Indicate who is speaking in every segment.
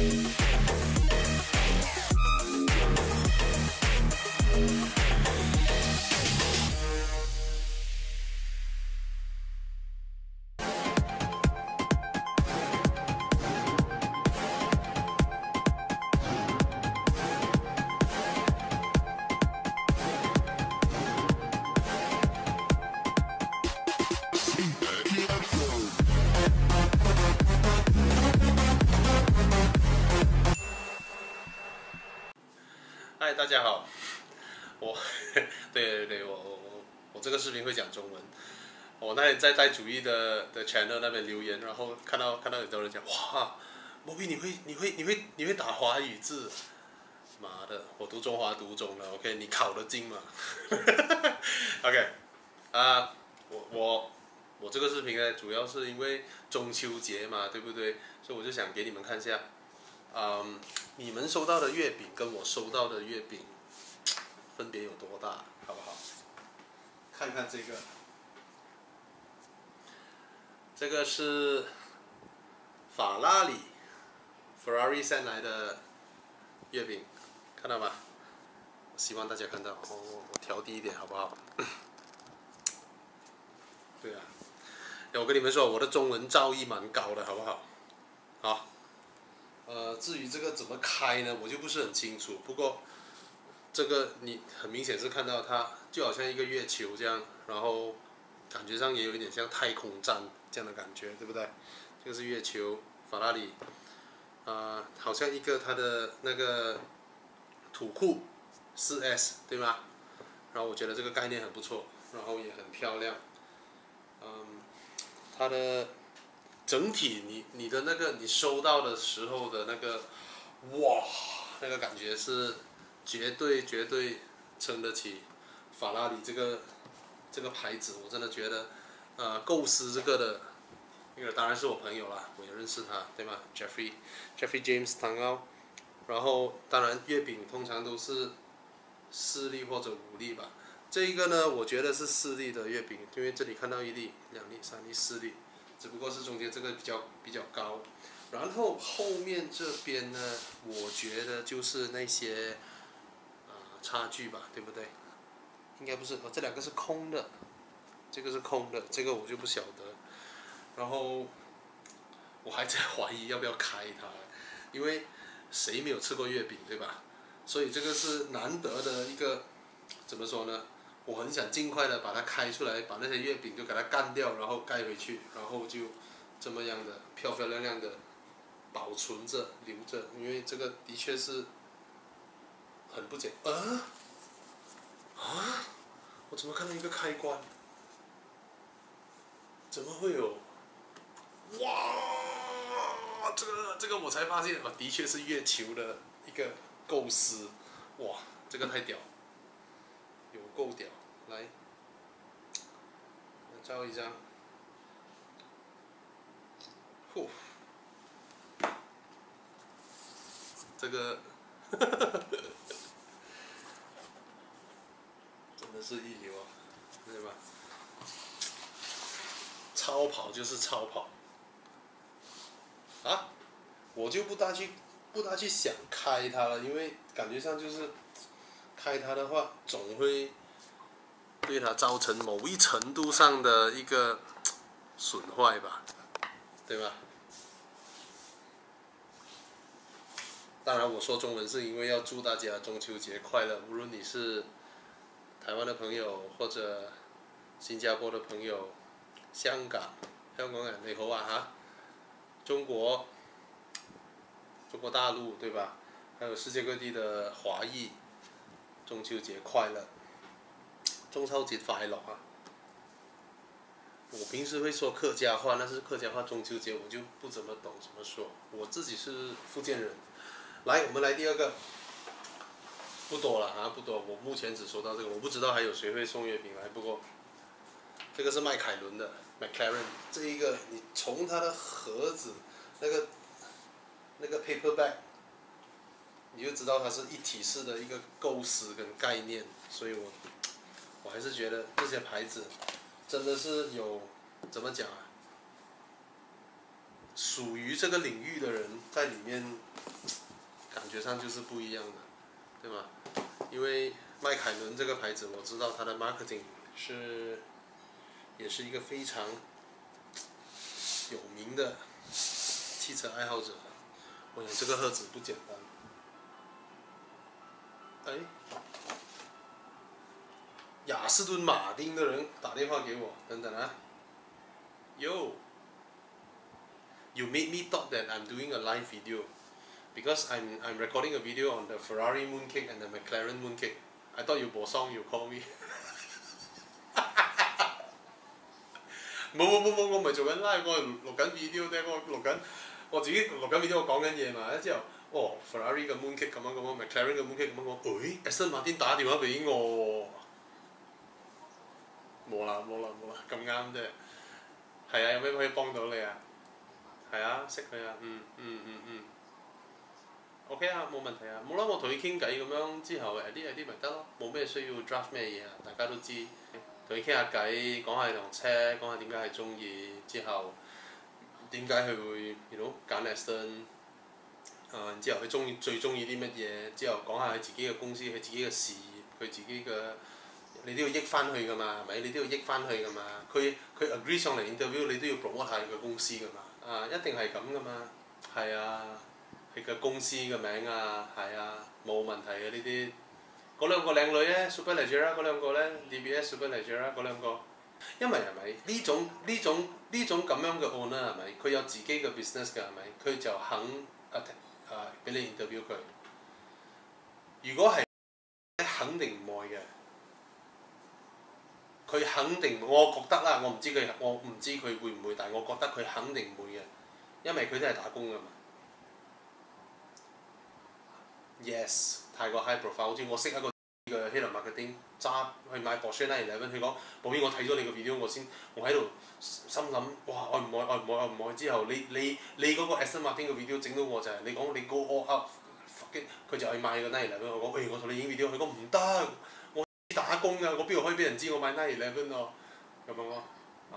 Speaker 1: 嗨，大家好，对，我这个视频会讲中文。我那天在带主义的 channel 那边留言，然后看到有的人讲，哇，莫比你会打华语字，妈的，我读中华读中了 ，OK， 你考得进吗？OK， 我这个视频呢，主要是因为中秋节嘛，对不对？所以我就想给你们看一下。你们收到的月饼跟我收到的月饼分别有多大，好不好？看看这个，这个是法拉利 Ferrari send 来的月饼，看到吗？希望大家看到，我调低一点好不好？对啊，我跟你们说，我的中文造诣蛮高的，好不好？好。至于这个怎么开呢，我就不是很清楚。不过这个你很明显是看到它就好像一个月球这样，然后感觉上也有一点像太空站这样的感觉，对不对？这个是月球，法拉利，好像一个它的那个土库4S 对吗？然后我觉得这个概念很不错，然后也很漂亮，它的。整体你的那个你收到的时候的那个，哇，那个感觉是绝对撑得起法拉利这个牌子，我真的觉得，构思这个的，那个当然是我朋友啦，我也认识他，对吗 ？Jeffrey James 唐奥，然后当然月饼通常都是4粒或者5粒吧，这一个呢，我觉得是4粒的月饼，因为这里看到1粒、2粒、3粒、4粒。只不过是中间这个比较高，然后后面这边呢，我觉得就是那些差距吧，对不对？应该不是，这2个是空的，这个是空的，这个我就不晓得。然后我还在怀疑要不要开它，因为谁没有吃过月饼，对吧？所以这个是难得的一个，怎么说呢？我很想尽快的把它开出来，把那些月饼就给它干掉，然后盖回去，然后就这么样的漂漂亮亮的保存着留着，因为这个的确是很不简我怎么看到一个开关？怎么会有？哇，这个我才发现，的确是月球的一个构思，哇，这个太屌，有够屌，来。照一张，这个真的是一流啊，对吧？超跑就是超跑啊！我就不大去想开它了，因为感觉上就是开它的话，总会对它造成某一程度上的一个损坏吧，对吧？当然，我说中文是因为要祝大家中秋节快乐，无论你是台湾的朋友或者新加坡的朋友、香港人你好啊哈，中国大陆对吧？还有世界各地的华裔，中秋节快乐，中秋节快乐啊！我平时会说客家话，但是客家话中秋节我就不怎么懂怎么说。我自己是福建人。来，我们来第2个，不多了啊，不多。我目前只收到这个，我不知道还有谁会送月饼来。不过，这个是迈凯伦的 McLaren， 这一个你从它的盒子那个 paper bag， 你就知道它是一体式的一个构思跟概念。所以我还是觉得这些牌子真的是有怎么讲啊？属于这个领域的人在里面觉上就是不一样的，对吗？因为迈凯伦这个牌子，我知道它的 marketing 也是一个非常有名的汽车爱好者。我想这个盒子不简单。哎，雅士顿马丁的人打电话给我，等等啊。Yo, you made me thought that I'm doing a live video because I'm recording a video on the Ferrari mooncake and the McLaren mooncake. I thought you播song, you call me. 冇，我唔係做緊 live，我係錄緊 video 啫，我自己錄緊 video， 我講緊嘢嘛，之後Ferrari 嘅 mooncake 咁樣，McLaren 嘅 mooncake 咁樣講，Aston Martin 打電話俾我喎，冇啦，咁啱啫，係啊，有咩可以幫到你啊？係啊，識佢啊，OK 啊，冇問題啊，冇啦，我同佢傾偈咁樣之後啲咪得咯，冇咩需要 draft 咩嘢啊，大家都知。同佢傾下偈，講下同車，講下點解係中意，之後點解佢會揀 Aston， 然之後佢最中意啲乜嘢，之後講下佢自己嘅公司，佢自己嘅事業，佢自己嘅，你都要益翻去噶嘛，係咪？你都要益翻去噶嘛。佢 agree 上嚟 interview， 你都要 promote 下佢嘅公司噶嘛。一定係咁噶嘛。係啊，佢嘅公司嘅名啊，係啊，冇問題嘅呢啲。嗰兩個靚女咧 ，Superleggera 嗰兩個咧 ，DBS Superleggera 嗰兩個，因為係咪呢種咁樣嘅 owner 係咪？佢有自己嘅 business 㗎係咪？佢就肯俾你 interview 佢。如果係肯定唔愛嘅，佢肯定我覺得啦，我唔知佢會唔會，但係我覺得佢肯定唔會嘅，因為佢都係打工㗎嘛。Yes， 太過 high profile， 好似我識一個嘅希倫馬嘅丁揸去買 Porsche 911，佢講：保險我睇咗你個 video， 我喺度心諗，哇！愛唔愛之後，你嗰個 Aston Martin 嘅 video 整到我就係、是、你講你 go all out， 佢就去買個911，我講：我同你影 video， 佢講唔得，我打工㗎，我邊度可以俾人知我買911喎？咁樣咯，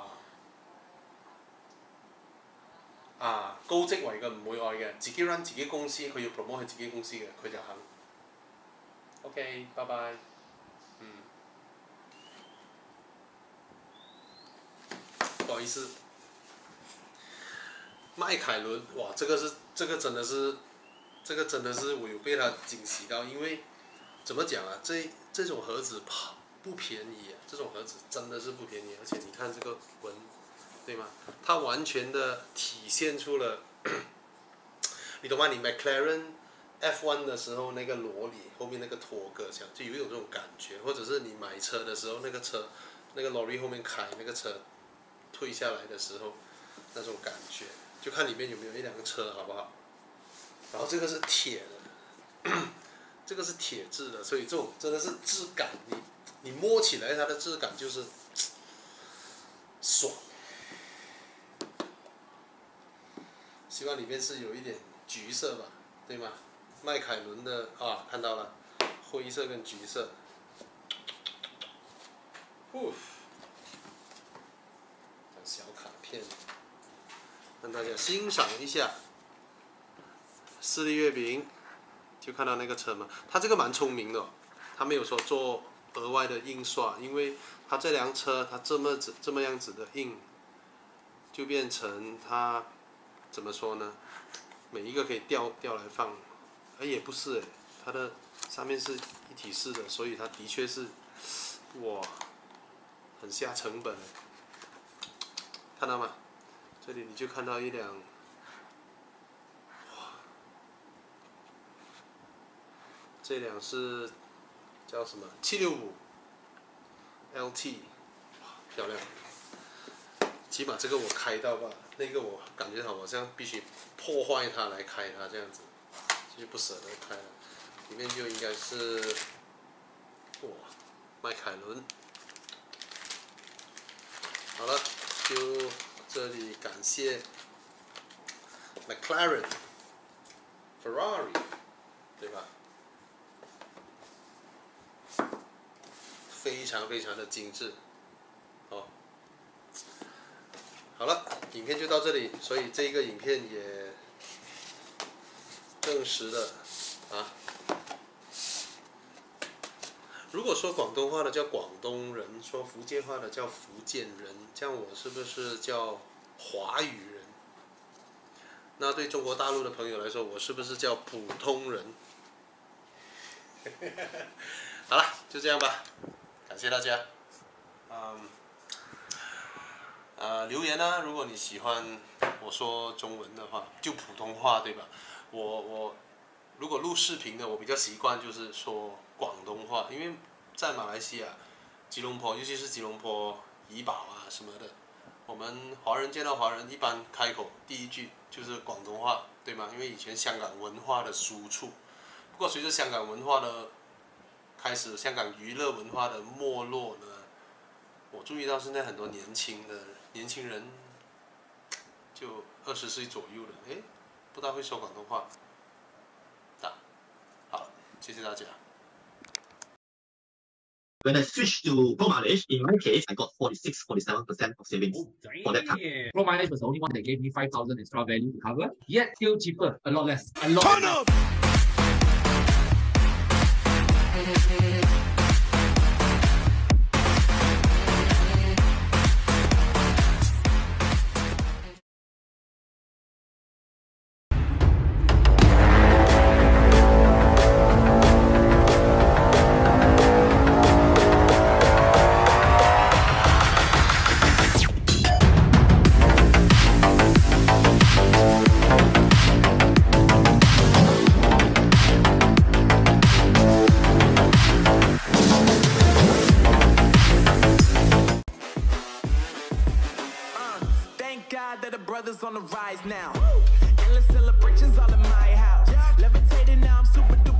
Speaker 1: 高職位嘅唔會愛嘅，自己 run 自己公司，佢要 promote 佢自己公司嘅，佢就肯。OK， 拜拜。不好意思，迈凯伦，哇，这个真的是我有被他惊喜到，因为怎么讲啊，这种盒子不便宜啊，这种盒子真的是不便宜，而且你看这个纹，对吗？它完全的体现出了，你懂吗？你 McLaren F1 的时候那个罗里后面那个托格墙，就有一种这种感觉，或者是你买车的时候那个车，那个 lorry 后面开那个车退下来的时候那种感觉，就看里面有没有一辆车，好不好？然后这个是铁的，这个是铁质的，所以这种真的是质感，你摸起来它的质感就是爽。希望里面是有一点橘色吧，对吗？迈凯伦的看到了，灰色跟橘色。小卡片，让大家欣赏一下。士力月饼，就看到那个车嘛，他这个蛮聪明的、他没有说做额外的印刷，因为他这辆车他这么样子的印，就变成他怎么说呢？每一个可以调来放，也不是它的上面是一体式的，所以它的确是，哇，很下成本，看到吗？这里你就看到一辆，哇，这辆是叫什么765 LT， 哇，漂亮。起码这个我开到吧，那个我感觉好像必须破坏它来开它这样子，就不舍得开了。里面就应该是，哇，迈凯伦。好了，就这里感谢 McLaren、Ferrari， 对吧？非常非常的精致，好了，影片就到这里，所以这个影片也证实了啊。如果说广东话的叫广东人，说福建话的叫福建人，这样我是不是叫华语人？那对中国大陆的朋友来说，我是不是叫普通人？好了，就这样吧，感谢大家。留言啊，如果你喜欢我说中文的话，就普通话对吧？我如果录视频的，我比较习惯就是说广东话，因为在马来西亚，吉隆坡，尤其是吉隆坡、怡保啊什么的，我们华人见到华人，一般开口第一句就是广东话，对吗？因为以前香港文化的输出，不过随着香港文化的开始，香港娱乐文化的没落呢，我注意到现在很多年轻人，就20岁左右的，不大会说广东话。好了，谢谢大家。
Speaker 2: When I switched to Pro Mileage, in my case, I got 46-47% of savings for that time.
Speaker 3: Pro Mileage was the only one that gave me 5,000 extra value to cover, yet still cheaper, a lot less, a lot less.
Speaker 4: That the brothers on the rise now. Endless celebrations all in my house. Levitating now, I'm super duper.